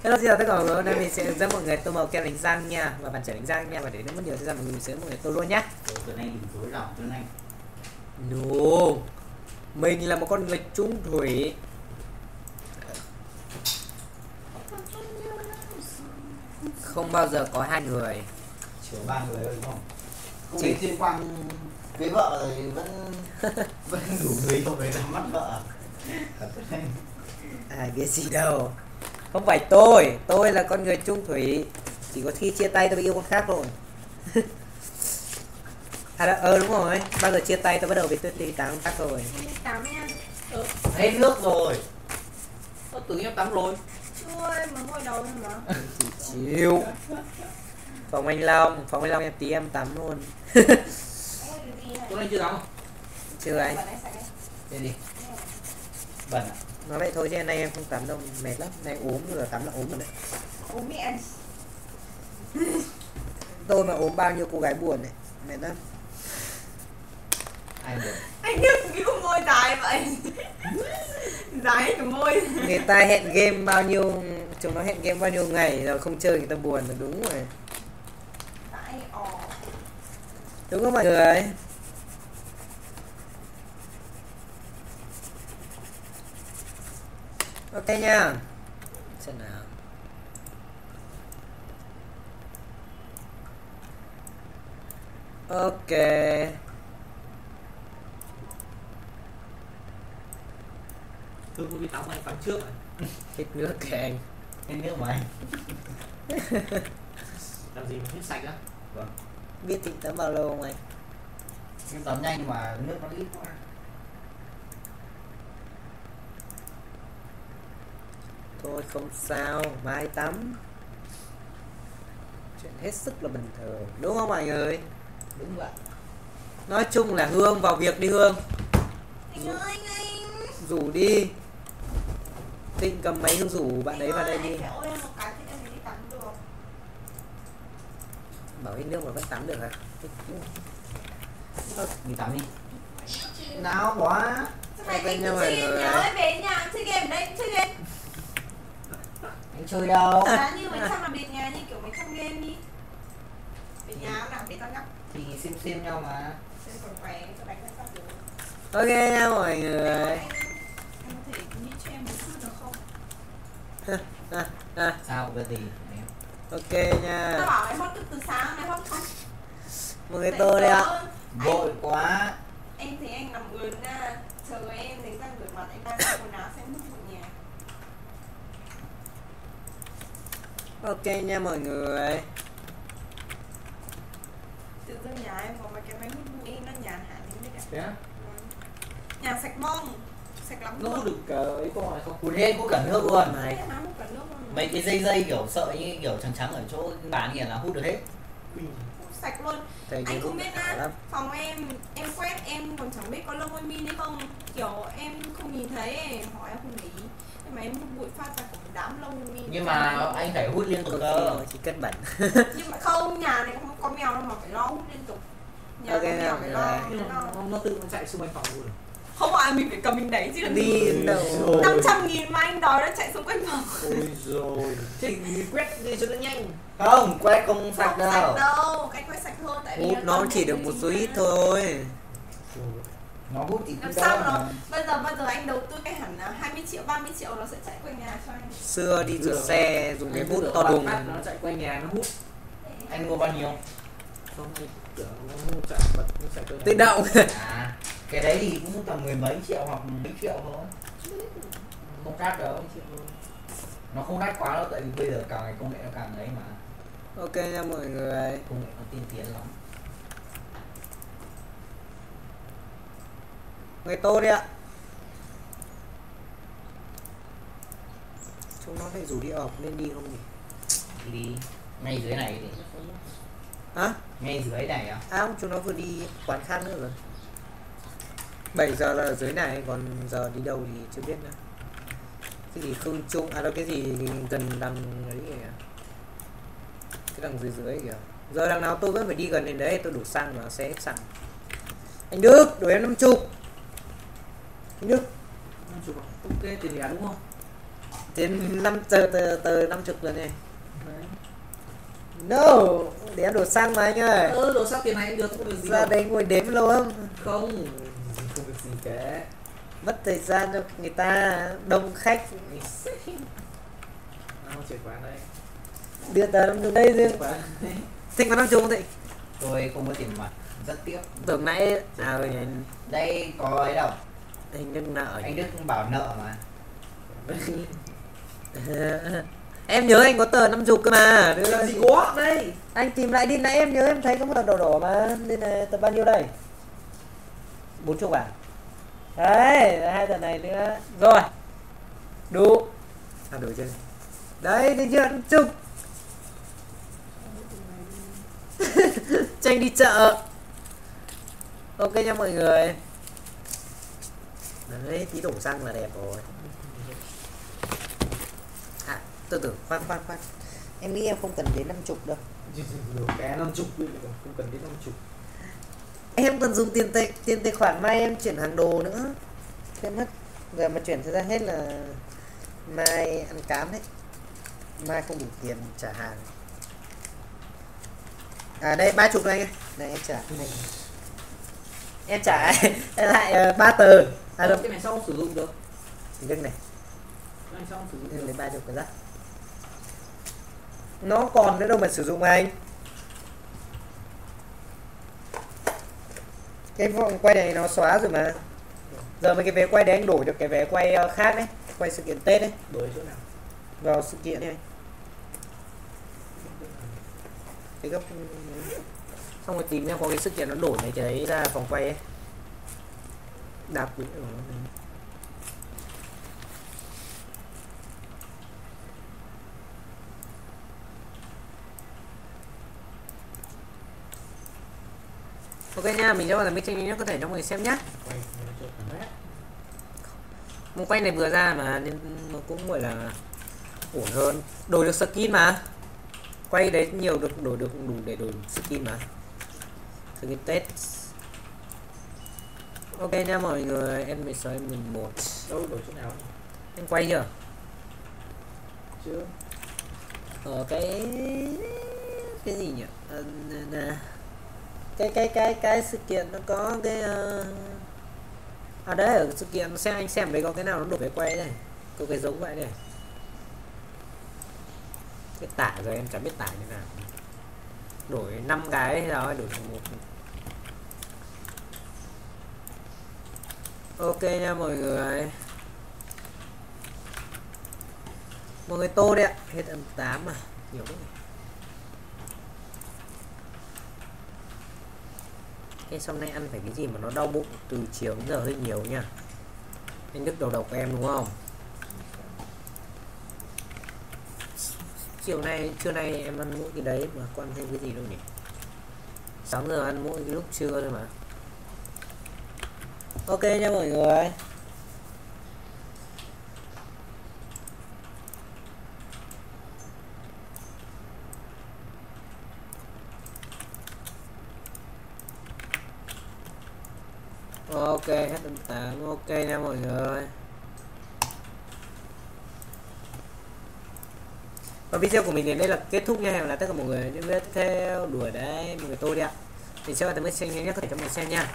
Hello, xin chào tất cả mọi người. Hôm nay mình sẽ dẫn mọi người tô màu kem đánh răng nha, và bàn chải đánh răng nha, và để nó mất nhiều thời gian mình sẽ dẫn mọi người tô luôn nhá. Từ nay đừng dối lòng từ nay. No, mình là một con người trung thủy. Không bao giờ có hai người. Chỉ ba người thôi đúng không? Cũng Chỉ tuyên quang với vợ rồi vẫn đủ người không phải làm mắt vợ. Ai biết gì đâu. Không phải tôi là con người trung thủy. Chỉ có khi chia tay tôi mới yêu con khác thôi. Đúng rồi, bao giờ chia tay tôi bắt đầu bị tôi đi tắm khác rồi. Tắm nha. Hết nước rồi. Tôi tưởng em tắm rồi. Chưa, em mới ngồi đầu thôi mà. Chị chịu. Phòng anh Long em tí em tắm luôn. Tối nay chưa tắm không? Chưa anh. Đây đi. Bẩn à? Nói vậy thôi chứ nay em không tắm đâu, mệt lắm. Nay ốm rồi, tắm là ốm rồi đấy. Ốm miệng. Tôi mà ốm bao nhiêu cô gái buồn đấy, mệt lắm. Ai buồn? Anh Đức cái môi dài vậy. Dài cái môi. Người ta hẹn game bao nhiêu, chúng nó hẹn game bao nhiêu ngày rồi không chơi người ta buồn là đúng rồi. Tại Đúng không mọi người? Ok nha. Xem nào. Ok. Tôi có đi tắm anh tắm trước rồi. Hết nước kìa anh. Hết nước mà anh. Làm gì mà hết sạch á? Vâng. Biết tính tắm bao lâu không anh? Em tắm nhanh mà nước nó ít quá. Thôi không sao, mai tắm. Chuyện hết sức là bình thường, đúng không mọi người? Đúng vậy. Nói chung là Hương vào việc đi Hương. anh ơi anh. Rủ đi. Tịnh cầm máy Hương rủ bạn ấy vào đây đi. Anh phải ôi em một cái thì em mới đi tắm được. Bảo hết nước mà vẫn tắm được hả? Đi tắm đi. Nào quá. Sao mày bên anh nhau cứ chơi rồi. game nhớ em về nhà chơi game ở đây chơi game. Anh chơi đâu? Giá như mấy trăm là biệt nhà như kiểu mấy trăm game đi. Biệt nhà nào để tao nhắc. Thì xem nhau mà. Chơi còn khỏe cho đánh cái sắp được. Ok nha mọi người. Anh có thể nghĩ cho em một chút được không? Sao cái gì? Ok Tao nha. bảo em hot từ sáng này hot không? Mọi người tô đây ạ. Vội quá. Em thì anh nằm ườn ra chờ em đánh răng rửa mặt anh đang mặc quần áo xem hút bụi nhà. Ok nha mọi người. Tự dưng nhà em có mấy cái máy hút bụi nó nhàn hẳn đến đấy. Thế á? Nhà sạch bong, sạch lắm Nó luôn. được ấy câu hỏi không? Cùi hết có cả nước luôn. Này. Thế mà hút cả nước luôn. Mấy cái dây kiểu sợi như kiểu trắng trắng ở chỗ bán kìa là hút được hết. Hút sạch luôn. Thầy Anh cũng không biết khá á, lắm. phòng em quét em còn chẳng biết có lông em min hay không. Kiểu em không nhìn thấy ấy, hỏi em không để ý. Nhưng mà em hút bụi phát ra một đám lông min. Nhưng mà anh phải hút liên tục Có cơ. khi chỉ cân bẩn. Nhưng mà không, nhà này không có mèo đâu mà phải lo hút liên tục. Nhà Ok có mèo nào, phải lo. Nhưng mà nó tự nó chạy xung quanh phòng luôn. Không ạ, mình phải cầm mình đẩy chứ. Đi đâu. 500.000 mà anh đòi nó chạy xung quanh phòng. Ôi rồi. Thì quét đi cho nó nhanh. Không, quét không sạch Không đâu. sạch đâu, cách quét sạch hơn tại vì Hút nó chỉ được một số ít thôi. Nó hút thì Làm cũng sao đâu nó mà. bây giờ anh đầu tư cái hẳn là 20 triệu, 30 triệu nó sẽ chạy quanh nhà cho anh. Xưa đi rửa xe dùng cái bút to đùng. Nó chạy quanh nhà nó hút. Anh mua bao nhiêu? Không, anh tưởng nó chạy bật nó chạy quanh nhà. Tự động. À, cái đấy thì cũng tầm mười mấy triệu hoặc mấy triệu thôi. Không đắt đâu. Nó không đắt quá đâu, tại vì bây giờ càng ngày công nghệ nó càng ấy mà. Ok nha mọi người. Công nghệ nó tiên tiến lắm. Người tô đi ạ. Chúng nó phải rủ đi ọp nên đi không nhỉ? Thì đi ngay dưới này thì Hả? ngay dưới này à? À không, chúng nó vừa đi quán khác nữa rồi. 7 giờ là ở dưới này, còn giờ đi đâu thì chưa biết nữa. Cái gì Khương Trung, đâu cái gì gần đằng ấy kìa. Cái đằng dưới dưới kìa. Giờ đằng nào tôi vẫn phải đi gần đến đấy, tôi đủ xăng mà xe hết xăng. Anh Đức, đổi em 50. Anh Đức. Ok, tiền lẻ đúng không? Đến 5 từ 50 rồi này. No, để em đổ xăng mà anh ơi. Đồ sao tiền này em được, không được gì Ra đâu. đây ngồi đếm luôn. Không được gì cả. Mất thời gian cho người ta đông khách. Chìa khóa đây. Đưa tờ năm chục đây riêng. Chìa khóa. Thích có 50 không Thịnh? Tôi không có tiền mặt, rất tiếc. Tưởng nãy Đây có ấy đâu, anh Đức nợ. anh Đức bảo nợ mà. Em nhớ anh có tờ 50 cơ mà. Đưa Làm đây. gì có đây. Anh tìm lại đi, nãy em nhớ em thấy có một tờ đỏ đỏ mà. Đây là tờ bao nhiêu đây? 40 à? Đấy, hai tờ này nữa. Rồi. Đủ. À đủ chưa? Đấy, thấy chưa? 50. Tranh đi chợ. Ok nha mọi người. Đấy, tí đổ xăng là đẹp rồi. À, từ từ, khoan. Em nghĩ em không cần đến 50 đâu. Bé 50 không cần đến 50. Em cần dùng tiền tài khoản mai em chuyển hàng đồ nữa. Thế mất. Giờ mà chuyển ra hết là mai ăn cám đấy. Mai không đủ tiền trả hàng. À đây 30 này anh. Này em trả. Này. Em trả lại 3 tờ. À đâu, Cái này sao không sử dụng được? thì đây này. Cái này sao không sử dụng Em được? lấy 30 cái ra. Nó còn nữa đâu mà sử dụng anh. Cái vòng quay này nó xóa rồi mà. Giờ mấy cái vé quay đấy anh đổi được cái vé quay khác đấy. Quay sự kiện Tết đấy. Đổi chỗ nào? Vào sự kiện này. Cái gấp. Xong rồi tìm em có cái sự kiện nó đổi mấy cái đấy ra vòng quay ấy. Đạp quỹ của nó. Ok nha, mình sẽ vào mấy tranh nhé, có thể cho mọi người xem nhé. Quay cho cả mét. Một quay này vừa ra mà nên nó cũng gọi là ổn hơn. Đổi được skin mà. Quay đấy nhiều được đổi được đủ để đổi skin mà. Skin Tết. Ok nha mọi người, em 16 em 11. Đâu đổi chỗ nào? Em quay chưa? Chưa. Ở cái gì nhỉ? Cái sự kiện nó có cái à đấy, ở sự kiện xem anh xem đấy có cái nào nó đổi cái quay này, có cái giống vậy này. Cái tải rồi em chẳng biết tải như nào. Đổi 5 cái hay sao đổi thành một. Ok nha mọi người. Mọi người tô đi ạ. Hết âm 8 mà. Nhiều quá. Cái sau này ăn phải cái gì mà nó đau bụng từ chiều đến giờ hơi nhiều nha. Anh Đức đầu độc em đúng không? Trưa nay em ăn mỗi cái đấy mà có ăn thêm cái gì đâu nhỉ? Sáng giờ ăn mỗi cái lúc trưa thôi mà. Ok nha mọi người. Ok hết tầm 8. Ok nha mọi người. Và video của mình đến đây là kết thúc nha. Hẹn là tất cả mọi người những video tiếp theo. Đùa đấy mọi người tôi đi ạ. Mình sẽ vào tới mấy xem nhé, có thể cho mình xem nha.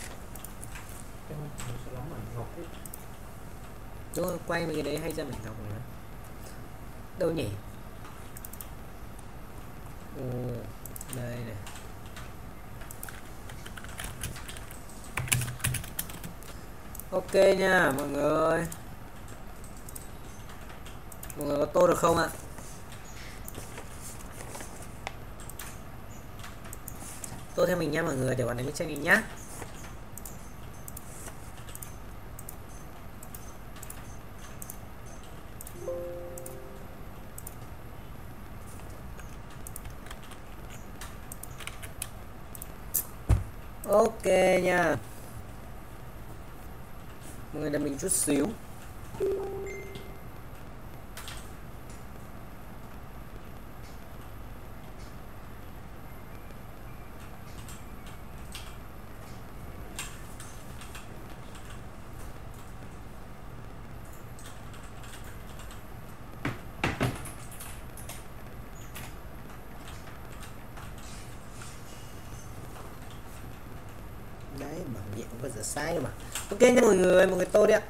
Đúng rồi, quay mấy cái đấy hay ra mình học nữa. Đâu nhỉ? Ồ, đây này. Ok nha mọi người. Mọi người có tô được không ạ? Tô theo mình nha mọi người để hoàn thành bức tranh này nhá. Ok nha. Mọi người đợi mình chút xíu. nhỉ, không có rửa sai đâu mà. Ok nha mọi người tô đi ạ.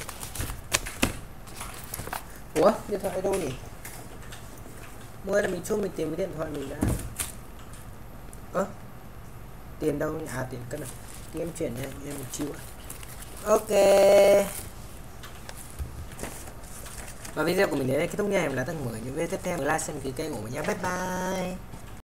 Ủa điện thoại đâu nhỉ? Mua là mình chung mình tìm cái điện thoại mình đã. Tiền đâu nhỉ? À tiền cân này. Thì em chuyển nha, em chịu. Ok. Và video của mình đến đây kết thúc nha. Em là Tăng Mới. Những video tiếp theo like xem ký kênh của mình nha. Bye bye.